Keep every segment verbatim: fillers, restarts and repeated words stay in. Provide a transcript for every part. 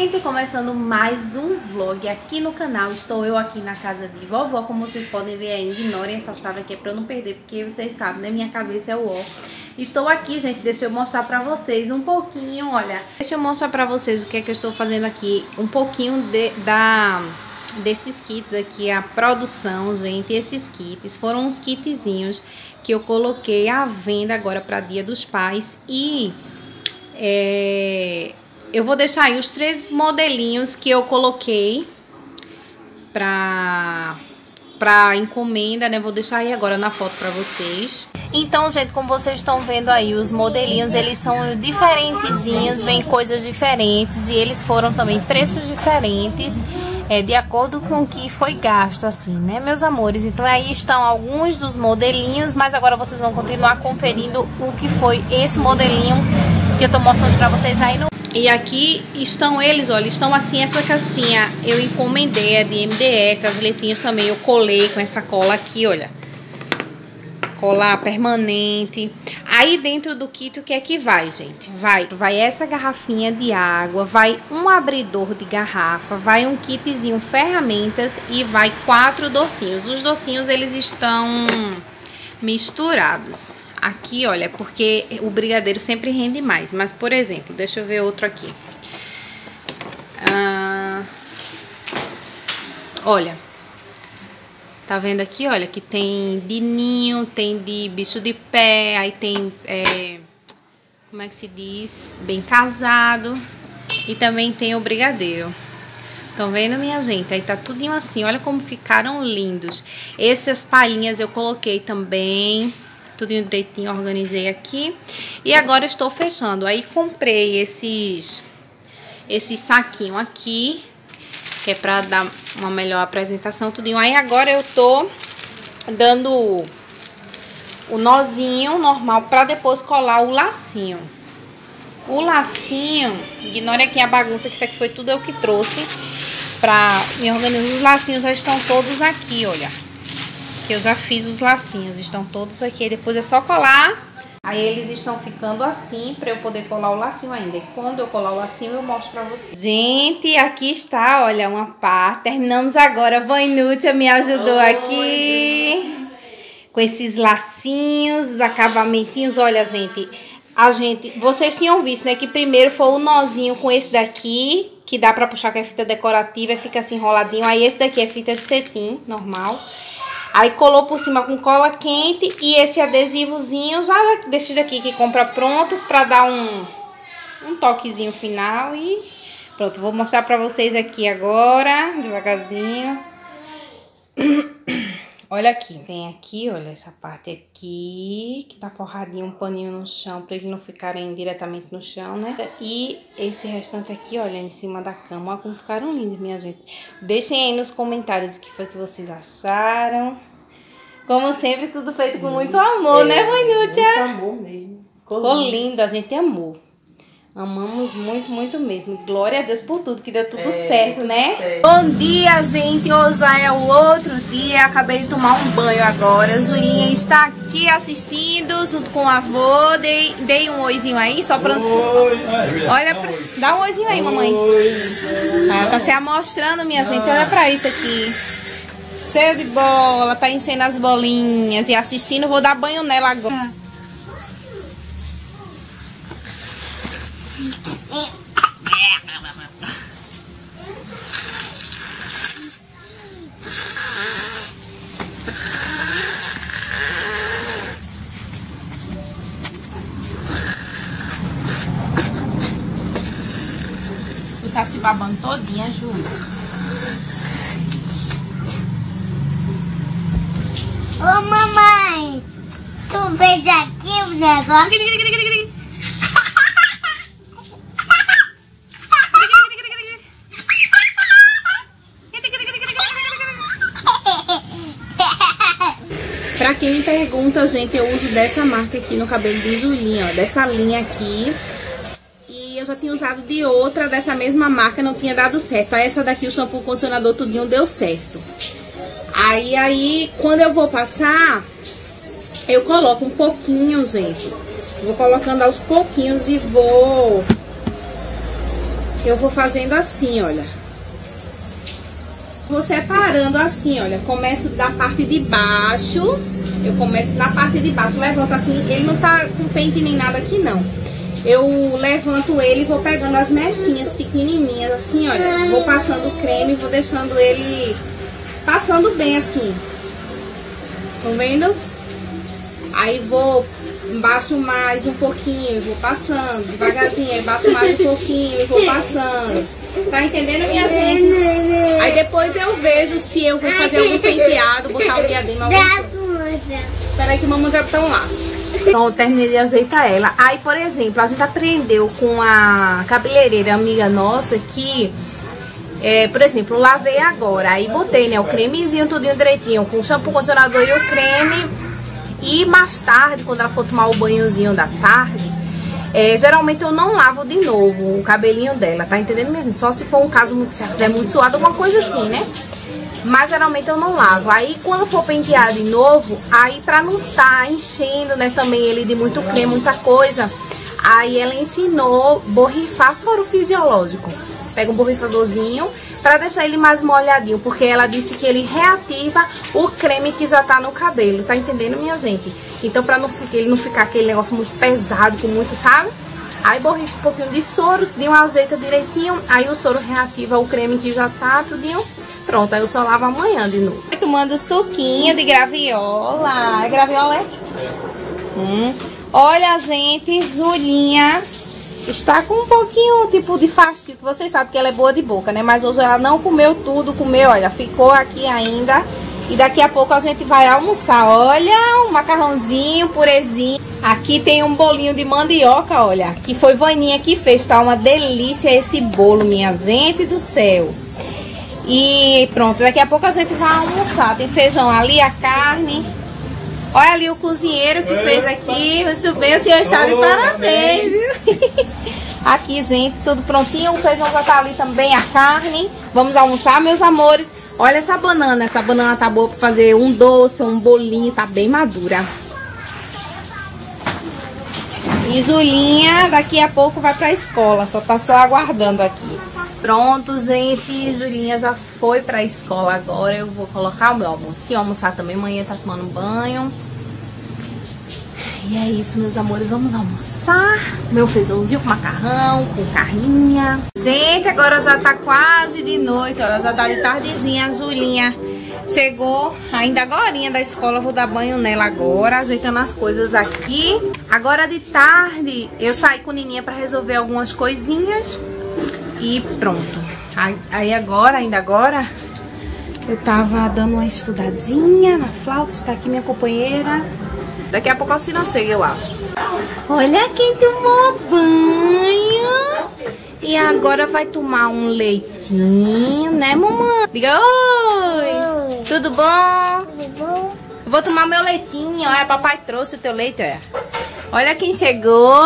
gente, começando mais um vlog aqui no canal. Estou eu aqui na casa de vovó, como vocês podem ver aí. Ignorem essa chave aqui, é pra eu não perder, porque vocês sabem, né? Minha cabeça é o ó. Estou aqui, gente, deixa eu mostrar pra vocês um pouquinho, olha. Deixa eu mostrar pra vocês o que é que eu estou fazendo aqui. Um pouquinho de, da... desses kits aqui, a produção, gente. Esses kits foram uns kitzinhos que eu coloquei à venda agora para Dia dos Pais. E é, eu vou deixar aí os três modelinhos que eu coloquei para para encomenda, né? Vou deixar aí agora na foto para vocês. Então, gente, como vocês estão vendo aí, os modelinhos, eles são diferentezinhos, vem coisas diferentes e eles foram também preços diferentes. É, de acordo com o que foi gasto, assim, né, meus amores? Então aí estão alguns dos modelinhos, mas agora vocês vão continuar conferindo o que foi esse modelinho que eu tô mostrando pra vocês aí no... E aqui estão eles, olha, estão assim, essa caixinha eu encomendei, é de M D F, as letrinhas também eu colei com essa cola aqui, olha. Colar permanente. Aí dentro do kit o que é que vai, gente? Vai, vai essa garrafinha de água, vai um abridor de garrafa, vai um kitzinho ferramentas e vai quatro docinhos. Os docinhos eles estão misturados. Aqui, olha, porque o brigadeiro sempre rende mais. Mas, por exemplo, deixa eu ver outro aqui. Ah, olha. Tá vendo aqui, olha, que tem de ninho, tem de bicho de pé, aí tem, é, como é que se diz, bem casado, e também tem o brigadeiro. Estão vendo, minha gente? Aí tá tudinho assim, olha como ficaram lindos. Essas palhinhas eu coloquei também, tudinho direitinho, organizei aqui. E agora eu estou fechando, aí comprei esses, esse saquinho aqui, que é pra dar uma melhor apresentação, tudinho. Aí agora eu tô dando o nozinho normal pra depois colar o lacinho. O lacinho, ignore aqui a bagunça, que isso aqui foi tudo eu que trouxe pra me organizar. Os lacinhos já estão todos aqui, olha. Que eu já fiz os lacinhos, estão todos aqui. Aí depois é só colar. Aí eles estão ficando assim, pra eu poder colar o lacinho ainda. E quando eu colar o lacinho, eu mostro pra vocês. Gente, aqui está, olha, uma parte. Terminamos agora. A Vainúcia me ajudou Oi, aqui. Gente. Com esses lacinhos, os acabamentinhos. Olha, gente, a gente... Vocês tinham visto, né, que primeiro foi o nozinho com esse daqui, que dá pra puxar, que é fita decorativa, e fica assim enroladinho. Aí esse daqui é fita de cetim, normal. Aí colou por cima com cola quente e esse adesivozinho já desses daqui que compra pronto pra dar um, um toquezinho final. E pronto, vou mostrar pra vocês aqui agora, devagarzinho. Olha aqui, tem aqui, olha essa parte aqui, que tá forradinho um paninho no chão, pra eles não ficarem diretamente no chão, né? E esse restante aqui, olha, em cima da cama, olha como ficaram lindos, minha gente. Deixem aí nos comentários o que foi que vocês acharam. Como sempre, tudo feito com muito amor, é, né, Vainúcia? Muito amor mesmo. Ficou, Ficou lindo. lindo, a gente amou. Amamos muito, muito mesmo. Glória a Deus por tudo, que deu tudo é, certo, tudo né? Certo. Bom dia, gente. Hoje já é o outro dia. Acabei de tomar um banho agora. A Julinha está aqui assistindo junto com o avô. Dei, dei um oizinho aí, só pra... Oi. Olha, pra... dá um oizinho aí, mamãe. Oi. Ela tá se amostrando, minha gente. Olha pra isso aqui. Cheio de bola, tá enchendo as bolinhas e assistindo. Vou dar banho nela agora. Tu tá se babando todinha, Ju. Ô mamãe, tu fez aqui o negócio? Pra quem me pergunta, gente, eu uso dessa marca aqui no cabelo de Julinha, ó, dessa linha aqui. E eu já tinha usado de outra dessa mesma marca, não tinha dado certo. Aí essa daqui, o shampoo condicionador tudinho deu certo. Aí, aí, quando eu vou passar, eu coloco um pouquinho, gente. Vou colocando aos pouquinhos e vou eu vou fazendo assim, olha. Vou separando assim, olha. Começo da parte de baixo. Eu começo na parte de baixo, levanto assim. Ele não tá com pente nem nada aqui, não. Eu levanto ele e vou pegando as mechinhas pequenininhas, assim, olha. Vou passando o creme, vou deixando ele passando bem, assim. Estão vendo? Aí vou, baixo mais um pouquinho, vou passando devagarzinho. Aí baixo mais um pouquinho, vou passando. Tá entendendo, minha gente? Aí depois eu vejo se eu vou fazer algum penteado, botar o diadema, alguma coisa. Espera aí que o mamãe vai botar um laço. Então, terminei de ajeitar ela. Aí, por exemplo, a gente aprendeu com a cabeleireira amiga nossa que, é, por exemplo, lavei agora. Aí botei, né, o cremezinho, tudinho direitinho, com o shampoo, condicionador e o creme. E mais tarde, quando ela for tomar o banhozinho da tarde, é, geralmente eu não lavo de novo o cabelinho dela, tá entendendo mesmo? Só se for um caso muito certo, é muito suado, alguma coisa assim, né? Mas geralmente eu não lavo. Aí quando for pentear de novo, aí pra não tá enchendo, né, também ele de muito creme, muita coisa, aí ela ensinou borrifar soro fisiológico. Pega um borrifadorzinho pra deixar ele mais molhadinho, porque ela disse que ele reativa o creme que já tá no cabelo, tá entendendo, minha gente? Então pra não, ele não ficar aquele negócio muito pesado, com muito, sabe? Aí borrifa um pouquinho de soro, de um azeite direitinho, aí o soro reativa o creme que já tá, tudinho. Pronto, aí eu só lavo amanhã de novo. Tomando suquinho de graviola. É graviola, é? Hum. Olha, gente, Julinha está com um pouquinho, tipo, de fastio, que vocês sabem que ela é boa de boca, né? Mas hoje ela não comeu tudo, comeu, olha, ficou aqui ainda. E daqui a pouco a gente vai almoçar. Olha, um macarrãozinho, purezinho. Aqui tem um bolinho de mandioca, olha, que foi Vaninha que fez, tá? Uma delícia esse bolo, minha gente do céu. E pronto, daqui a pouco a gente vai almoçar. Tem feijão ali, a carne. Olha ali o cozinheiro que fez aqui. Muito bem, o senhor está de parabéns, viu? Aqui, gente, tudo prontinho. O feijão já tá ali também, a carne. Vamos almoçar, meus amores. Olha essa banana. Essa banana tá boa para fazer um doce, um bolinho. Tá bem madura. E Julinha, daqui a pouco vai pra escola. Só tá só aguardando aqui. Pronto, gente, Julinha já foi pra escola agora. Eu vou colocar o meu almoço, almoçar também. Amanhã tá tomando banho. E é isso, meus amores, vamos almoçar. Meu feijãozinho com macarrão, com carninha. Gente, agora já tá quase de noite, olha, já tá de tardezinha. A Julinha chegou ainda agorinha da escola, vou dar banho nela agora, ajeitando as coisas aqui. Agora de tarde, eu saí com a Nininha pra resolver algumas coisinhas. E pronto. Aí agora, ainda agora, eu tava dando uma estudadinha na flauta. Está aqui minha companheira. Daqui a pouco a Alcina chega, eu acho. Olha quem tomou banho. E agora vai tomar um leitinho, né, mamãe? Diga oi. Oi. Tudo bom? Tudo bom. Eu vou tomar meu leitinho. Olha, papai trouxe o teu leite, é. Olha quem chegou.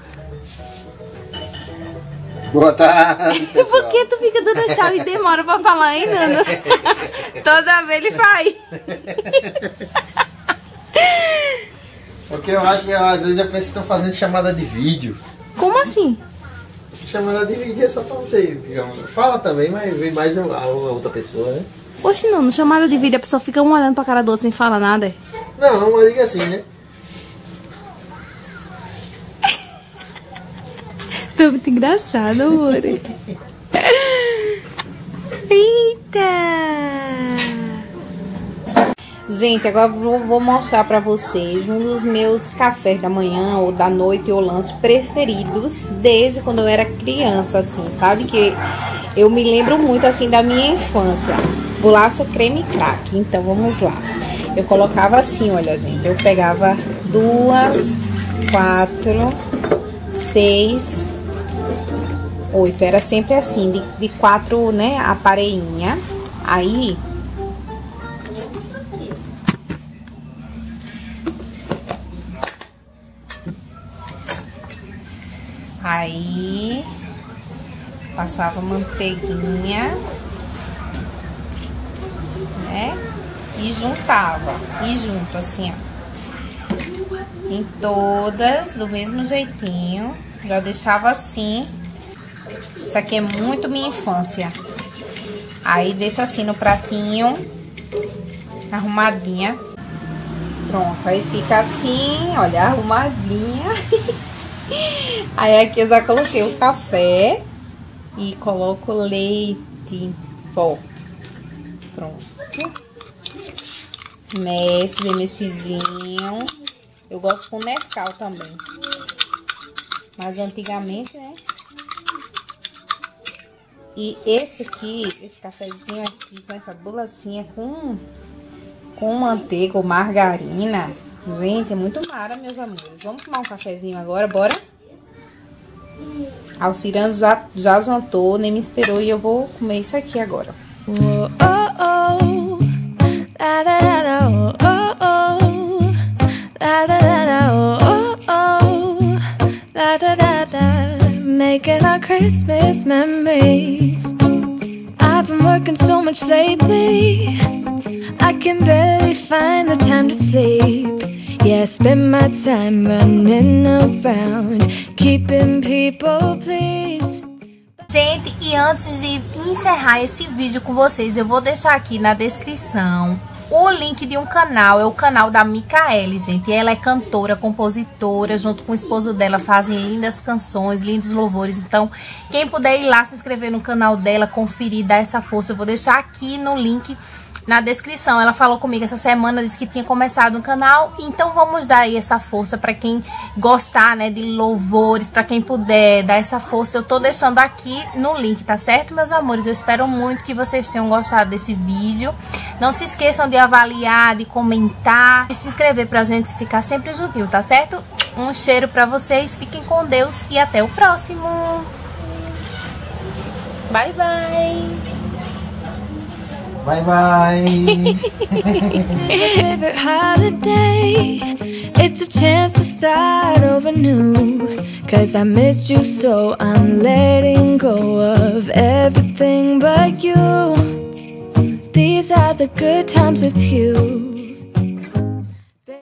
Boa tarde, pessoal. Por que tu fica dando chave e demora pra falar, hein, Nana? Toda vez ele faz. Porque eu acho que às vezes eu penso que estão fazendo chamada de vídeo. Como assim? Chamada de vídeo é só pra você, digamos, fala também, mas vem mais a, a outra pessoa, né? Oxe, não, no chamada de vídeo a pessoa fica um olhando pra cara do outro sem falar nada. Não, mas diga assim, né? Tô muito engraçado, amor. Eita! Gente, agora vou, vou mostrar pra vocês um dos meus cafés da manhã ou da noite ou lanche preferidos desde quando eu era criança, assim, sabe? Que eu me lembro muito, assim, da minha infância. Bolacha creme crack. Então, vamos lá. Eu colocava assim, olha, gente. Eu pegava duas, quatro, seis, oito. Era sempre assim, de, de quatro, né, a pareinha. Aí... Aí, passava manteiguinha, né? E juntava, e junto assim, ó. Em todas, do mesmo jeitinho. Já deixava assim. Isso aqui é muito minha infância. Aí deixa assim no pratinho, arrumadinha. Pronto, aí fica assim, olha, arrumadinha. Aí aqui eu já coloquei o café e coloco leite em pó. Pronto. Mexe, bem mexidinho. Eu gosto com Nescau também. Mas antigamente, né? E esse aqui, esse cafezinho aqui com essa bolachinha com, com manteiga ou margarina. Gente, é muito mara, meus amores. Vamos tomar um cafezinho agora, bora? Alcirano já, já jantou, nem me esperou e eu vou comer isso aqui agora. Oh, oh, oh. La, la, la, la, oh, oh, oh. La, la, la, la, oh, oh, oh. La, da, da, da. Making our Christmas memories. I've been working so much lately, I can barely find the time to sleep. Yeah, I spend my time running around, keeping people pleased. Gente, e antes de encerrar esse vídeo com vocês, eu vou deixar aqui na descrição o link de um canal, é o canal da Micaele, gente. Ela é cantora, compositora, junto com o esposo dela fazem lindas canções, lindos louvores. Então, quem puder ir lá se inscrever no canal dela, conferir, dar essa força, eu vou deixar aqui no link na descrição. Ela falou comigo essa semana, disse que tinha começado um canal, então vamos dar aí essa força para quem gostar, né, de louvores, para quem puder dar essa força. Eu tô deixando aqui no link, tá certo, meus amores? Eu espero muito que vocês tenham gostado desse vídeo. Não se esqueçam de avaliar, de comentar e se inscrever pra gente ficar sempre juntinho, tá certo? Um cheiro pra vocês, fiquem com Deus e até o próximo. Bye, bye! Bye bye. It's my favorite holiday. It's a chance to start over new. Cause I missed you, so I'm letting go of everything but you. These are the good times with you.